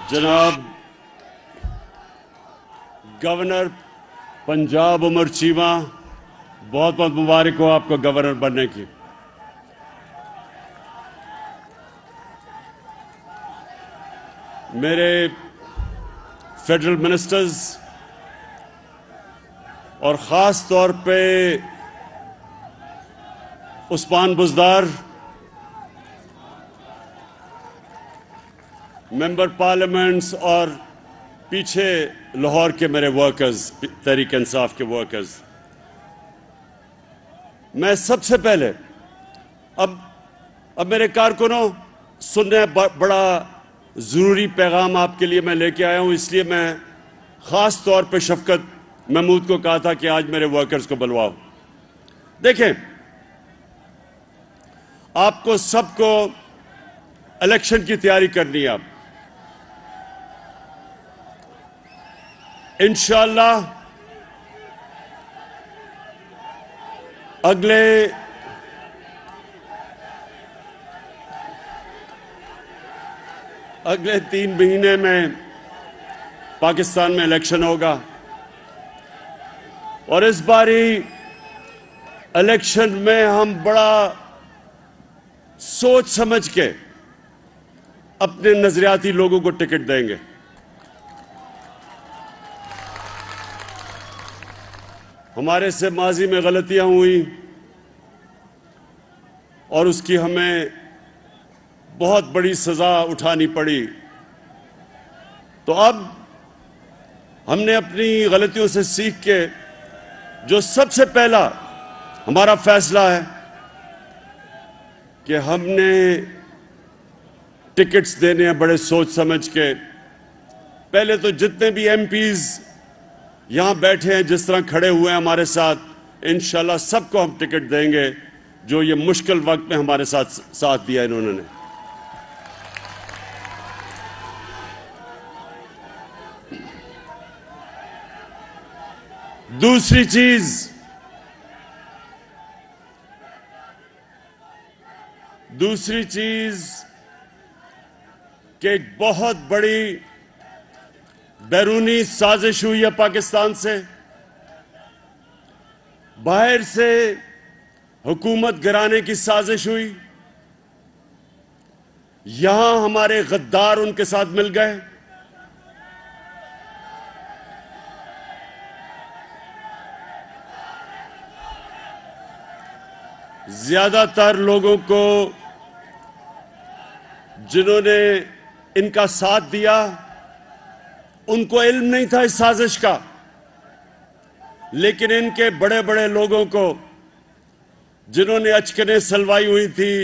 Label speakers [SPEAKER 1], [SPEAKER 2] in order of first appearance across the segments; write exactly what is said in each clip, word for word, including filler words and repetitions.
[SPEAKER 1] जनाब गवर्नर पंजाब उमर चीमा, बहुत बहुत मुबारक हो आपको गवर्नर बनने की। मेरे फेडरल मिनिस्टर्स और ख़ास तौर पे उस्मान बुज़दार, मेंबर पार्लियामेंट्स और पीछे लाहौर के मेरे वर्कर्स, तहरीक इंसाफ के वर्कर्स, मैं सबसे पहले अब अब मेरे कारकुनों सुनने बड़ा ज़रूरी पैगाम आपके लिए मैं लेके आया हूँ, इसलिए मैं ख़ास तौर पे शफकत महमूद को कहा था कि आज मेरे वर्कर्स को बुलवाओ। देखें, आपको सबको इलेक्शन की तैयारी करनी है। अब इंशाअल्लाह अगले अगले तीन महीने में पाकिस्तान में इलेक्शन होगा और इस बारी इलेक्शन में हम बड़ा सोच समझ के अपने नजरियाती लोगों को टिकट देंगे। हमारे से माजी में गलतियां हुई और उसकी हमें बहुत बड़ी सजा उठानी पड़ी, तो अब हमने अपनी गलतियों से सीख के जो सबसे पहला हमारा फैसला है कि हमने टिकट्स देने हैं बड़े सोच समझ के। पहले तो जितने भी एमपीज यहां बैठे हैं, जिस तरह खड़े हुए हैं हमारे साथ, इंशाल्लाह सबको हम टिकट देंगे जो ये मुश्किल वक्त में हमारे साथ साथ दिया इन्होंने। दूसरी चीज, दूसरी चीज कि एक बहुत बड़ी बैरूनी साजिश हुई है पाकिस्तान से, बाहर से हुकूमत गिराने की साजिश हुई। यहां हमारे गद्दार उनके साथ मिल गए। ज्यादातर लोगों को जिन्होंने इनका साथ दिया उनको इल्म नहीं था इस साजिश का, लेकिन इनके बड़े बड़े लोगों को जिन्होंने अचकने सलवाई हुई थी,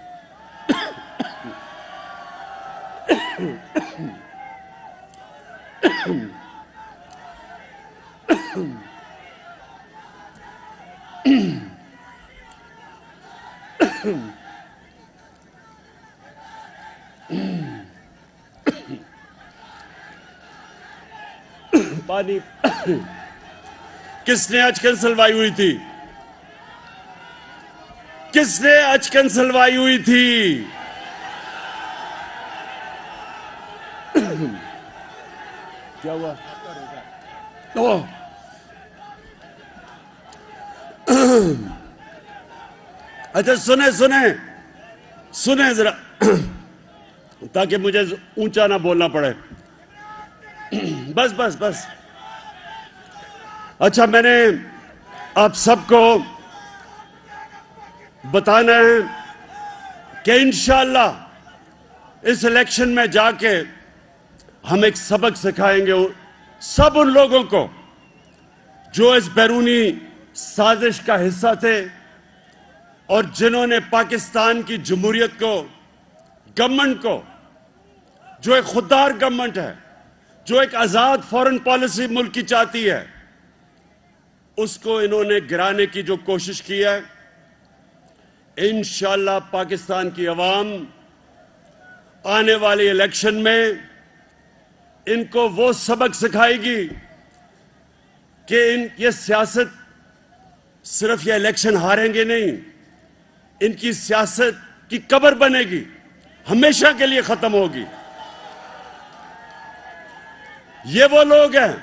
[SPEAKER 1] पानी किसने अचकन सलवाई हुई थी? किसने अचकन सलवाई हुई थी? क्या हुआ? ओ, अच्छा सुने सुने सुने जरा, ताकि मुझे ऊंचा ना बोलना पड़े। बस बस बस अच्छा, मैंने आप सबको बताना है कि इंशाअल्लाह इस इलेक्शन में जाके हम एक सबक सिखाएंगे सब उन लोगों को जो इस बैरूनी साजिश का हिस्सा थे और जिन्होंने पाकिस्तान की जमहूरियत को, गवर्नमेंट को, जो एक खुददार गवर्नमेंट है, जो एक आजाद फॉरेन पॉलिसी मुल्क की चाहती है, उसको इन्होंने गिराने की जो कोशिश की है। इंशाअल्लाह पाकिस्तान की अवाम आने वाले इलेक्शन में इनको वो सबक सिखाएगी कि इन ये सियासत सिर्फ ये इलेक्शन हारेंगे नहीं, इनकी सियासत की कब्र बनेगी, हमेशा के लिए खत्म होगी। یہ وہ لوگ ہیں،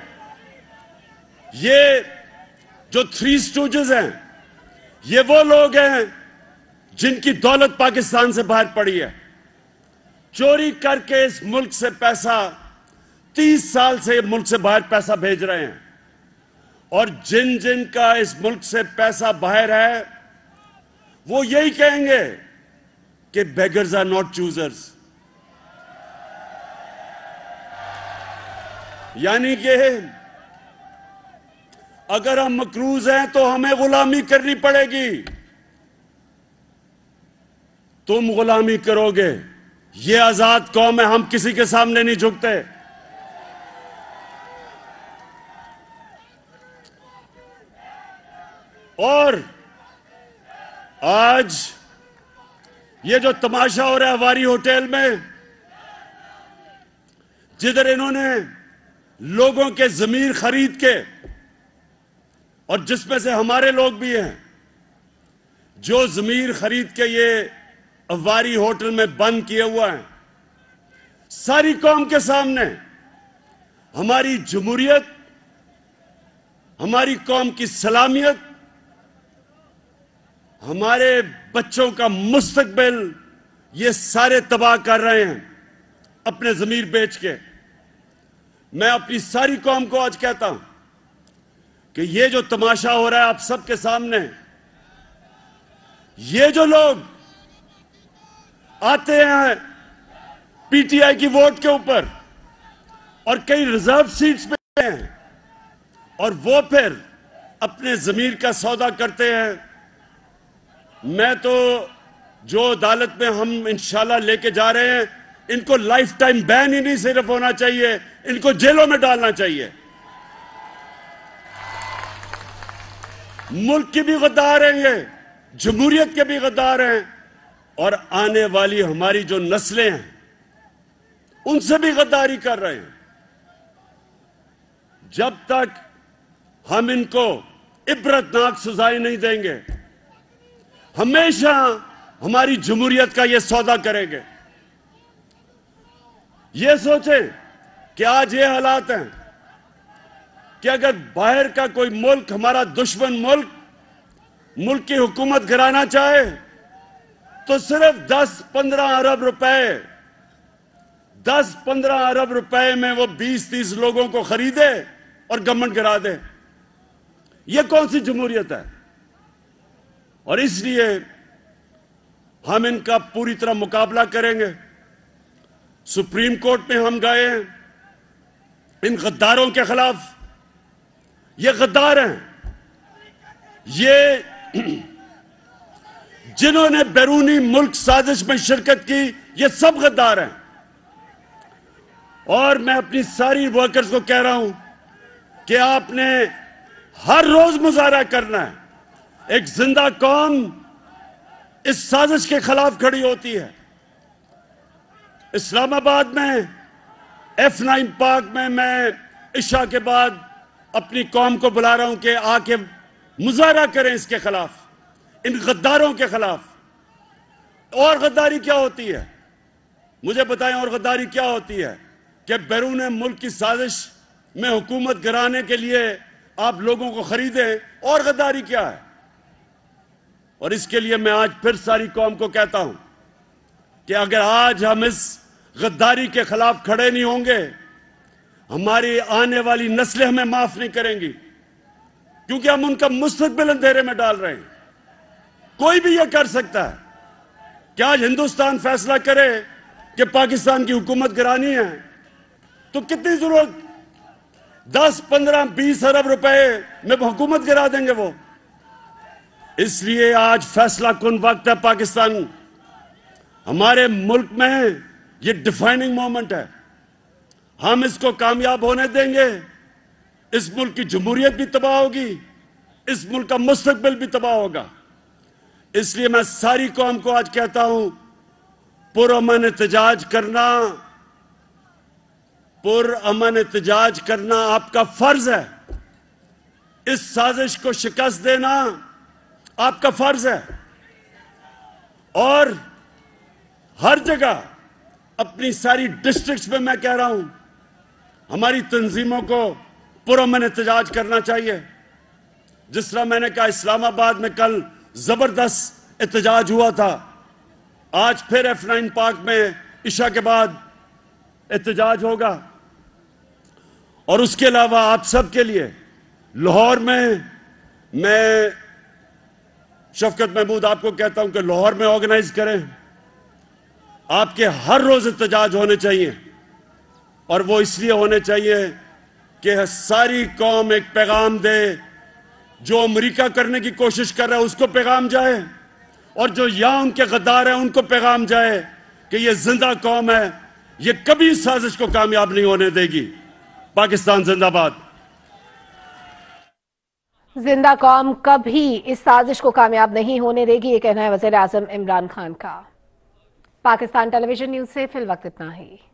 [SPEAKER 1] یہ جو تھری سٹوجز ہیں، یہ وہ لوگ ہیں جن کی دولت پاکستان سے باہر پڑی ہے، چوری کر کے اس ملک سے پیسہ، تیس سال سے ملک سے باہر پیسہ بھیج رہے ہیں، اور جن جن کا اس ملک سے پیسہ باہر ہے وہ یہی کہیں گے کہ بیگرز آر ناٹ چوزرز، یعنی کہ اگر ہم مقروض ہیں تو ہمیں غلامی کرنی پڑے گی، تم غلامی کرو گے، یہ آزاد قوم ہے، ہم کسی کے سامنے نہیں جھکتے۔ اور آج یہ جو تماشا ہو رہا ہے ہماری ہوٹل میں، جدھر انہوں نے لوگوں کے ضمیر خرید کے، اور جس میں سے ہمارے لوگ بھی ہیں جو ضمیر خرید کے یہ اواری ہوٹل میں بند کیے ہوا ہیں، ساری قوم کے سامنے ہماری جمہوریت، ہماری قوم کی سلامیت، ہمارے بچوں کا مستقبل یہ سارے تباہ کر رہے ہیں اپنے ضمیر بیچ کے۔ میں اپنی ساری قوم کو آج کہتا ہوں کہ یہ جو تماشا ہو رہا ہے آپ سب کے سامنے، یہ جو لوگ آتے ہیں پی ٹی آئی کی ووٹ کے اوپر اور کئی ریزرو سیٹس پہ ہیں، اور وہ پھر اپنے ضمیر کا سودا کرتے ہیں، میں تو جو عدالت میں ہم انشاءاللہ لے کے جا رہے ہیں، ان کو لائف ٹائم بین ہی نہیں صرف ہونا چاہیے، ان کو جیلوں میں ڈالنا چاہیے۔ ملک کی بھی غدار ہیں، یہ جمہوریت کے بھی غدار ہیں، اور آنے والی ہماری جو نسلیں ہیں ان سے بھی غداری کر رہے ہیں۔ جب تک ہم ان کو عبرتناک سزائیں نہیں دیں گے، ہمیشہ ہماری جمہوریت کا یہ سودا کریں گے۔ یہ سوچیں کہ آج یہ حالات ہیں کہ اگر باہر کا کوئی ملک، ہمارا دشمن ملک، ملک کی حکومت گرانا چاہے تو صرف دس پندرہ ارب روپے دس پندرہ ارب روپے میں وہ بیس تیس لوگوں کو خریدے اور گورنمنٹ گرا دے۔ یہ کون سی جمہوریت ہے؟ اور اس لیے ہم ان کا پوری طرح مقابلہ کریں گے۔ سپریم کورٹ میں ہم گئے ہیں ان غداروں کے خلاف۔ یہ غدار ہیں، یہ جنہوں نے بیرونی ملک سازش میں شرکت کی، یہ سب غدار ہیں۔ اور میں اپنی ساری ورکرز کو کہہ رہا ہوں کہ آپ نے ہر روز مظاہرہ کرنا ہے۔ ایک زندہ قوم اس سازش کے خلاف کھڑی ہوتی ہے۔ اسلام آباد میں ایف نائن پارک میں میں عشاء کے بعد اپنی قوم کو بلا رہا ہوں کہ آ کے مظاہرہ کریں اس کے خلاف، ان غداروں کے خلاف۔ اور غداری کیا ہوتی ہے؟ مجھے بتائیں، اور غداری کیا ہوتی ہے؟ کہ بیرون ملک کی سازش میں حکومت گرانے کے لیے آپ لوگوں کو خریدیں۔ اور غداری کیا ہے؟ اور اس کے لیے میں آج پھر ساری قوم کو کہتا ہوں کہ اگر آج ہم اس غداری کے خلاف کھڑے نہیں ہوں گے، ہماری آنے والی نسلیں ہمیں معاف نہیں کریں گی، کیونکہ ہم ان کا مستقبل اندھیرے میں ڈال رہے ہیں۔ کوئی بھی یہ کر سکتا ہے کہ آج ہندوستان فیصلہ کرے کہ پاکستان کی حکومت گرانی ہے، تو کتنی ضرورت، دس پندرہ بیس ارب روپے میں حکومت گرا دیں گے وہ۔ اس لیے آج فیصلہ کن وقت ہے پاکستان، ہمارے ملک میں یہ ڈیفائننگ مومنٹ ہے۔ ہم اس کو کامیاب ہونے دیں گے، اس ملک کی جمہوریت بھی تباہ ہوگی، اس ملک کا مستقبل بھی تباہ ہوگا۔ اس لیے میں ساری قوم کو آج کہتا ہوں، پرامن احتجاج کرنا پرامن احتجاج کرنا آپ کا فرض ہے۔ اس سازش کو شکست دینا آپ کا فرض ہے، اور ہر جگہ اپنی ساری ڈسٹرکٹس میں میں کہہ رہا ہوں ہماری تنظیموں کو پرامن احتجاج کرنا چاہیے. جس طرح میں نے کہا اسلام آباد میں کل زبردست احتجاج ہوا تھا, آج پھر ایف نائن پارک میں عشاء کے بعد احتجاج ہوگا. اور اس کے علاوہ آپ سب کے لیے لاہور میں میں شفقت محمود آپ کو کہتا ہوں کہ لاہور میں آرگنائز کریں. آپ کے ہر روز احتجاج ہونے چاہیے, اور وہ اس لیے ہونے چاہیے کہ ساری قوم ایک پیغام دے. جو امریکہ کرنے کی کوشش کر رہا ہے اس کو پیغام جائے, اور جو یہاں ان کے غدار ہیں ان کو پیغام جائے کہ یہ زندہ قوم ہے, یہ کبھی اس سازش کو کامیاب نہیں ہونے دے گی. پاکستان زندہ باد.
[SPEAKER 2] زندہ قوم کبھی اس سازش کو کامیاب نہیں ہونے دے گی, یہ کہنا ہے وزیر اعظم عمران خان کا. پاکستان ٹیلی ویژن نیوز سے فی الوقت اتنا ہی.